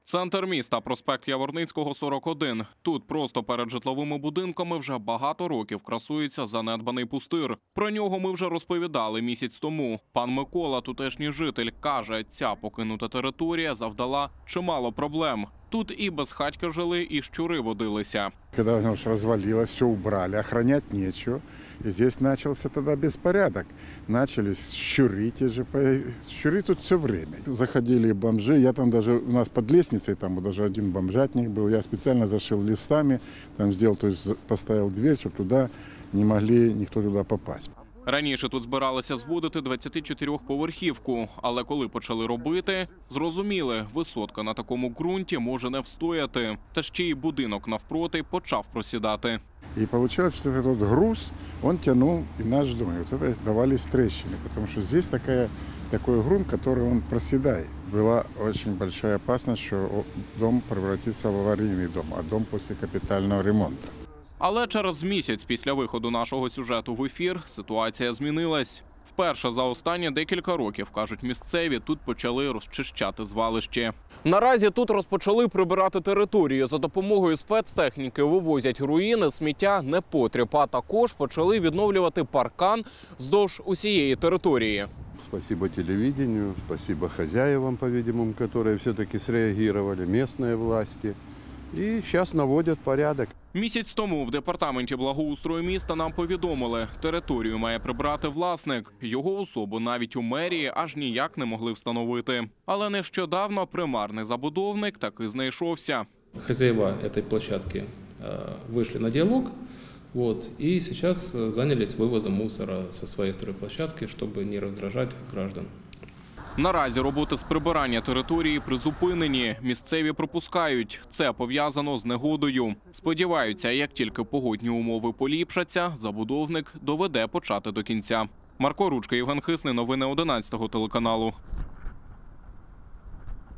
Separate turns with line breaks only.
Центр міста, проспект Яворницького, 41. Тут просто перед житловими будинками вже багато років красується занедбаний пустир. Про нього ми вже розповідали місяць тому. Пан Микола, тутешній житель, каже, ця покинута територія завдала чимало проблем. Тут і безхатьки жили, і щури водилися.
Когда оно уж развалилось, все убрали, охранять нечего. И здесь начался тогда беспорядок. Начались щуры те же. Щуры тут все время. Заходили бомжи. Я там даже, у нас под лестницей, там даже один бомжатник был. Я специально зашил листами, там сделал, то есть поставил дверь, чтобы туда не могли никто туда попасть.
Раніше тут збиралися збудити 24-поверхівку, але коли почали робити, зрозуміли, висотка на такому ґрунті може не встояти. Та ще й будинок навпроти почав просідати.
И получилось, вот этот вот груз, он тянул и наш дом. И вот это давались трещины, потому что здесь такой грунт, который он проседает. Была очень большая опасность, что дом превратится в аварийный дом, а дом после капитального ремонта.
Але через місяць після виходу нашого сюжету в ефір ситуація змінилась. Вперше за останні декілька років, кажуть місцеві, тут почали розчищати звалище. Наразі тут розпочали прибирати територію. За допомогою спецтехніки вивозять руїни, сміття, непотріб, а також почали відновлювати паркан вздовж усієї території.
Спасибо телевидению, спасибо хозяевам, по-видимому, которые все-таки среагировали, местные власти. І зараз наводять порядок.
Місяць тому в департаменті благоустрою міста нам повідомили, територію має прибрати власник. Його особу навіть у мерії аж ніяк не могли встановити. Але нещодавно примарний забудовник таки знайшовся.
Хозяева этой площадки вышли на диалог, и сейчас занялись вывозом мусора со своей стройплощадки, чтобы не раздражать граждан.
Наразі роботи з прибирання території призупинені. Місцеві припускають, це пов'язано з негодою. Сподіваються, як тільки погодні умови поліпшаться, забудовник доведе почати до кінця. Марко Ручка, Євген Хисний, новини 11 телеканалу.